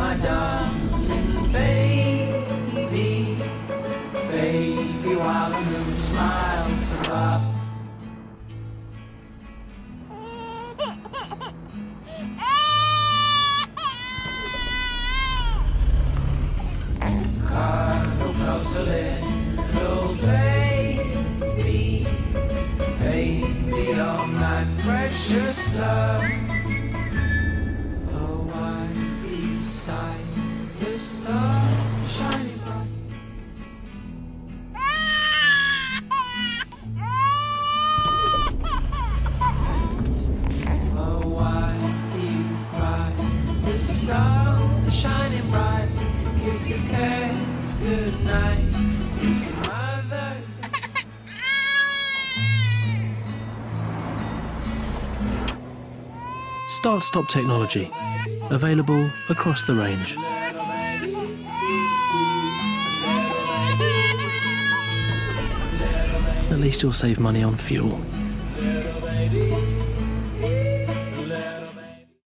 my darling baby, baby, while the moon smiles above. Cuddle closer, little baby, baby, you're my precious love. Oh, why beside the stars shining bright? Oh, why do you cry? The stars are shining bright. Kiss your cats goodnight. Kiss your mother. Start-stop technology, available across the range. At least you'll save money on fuel.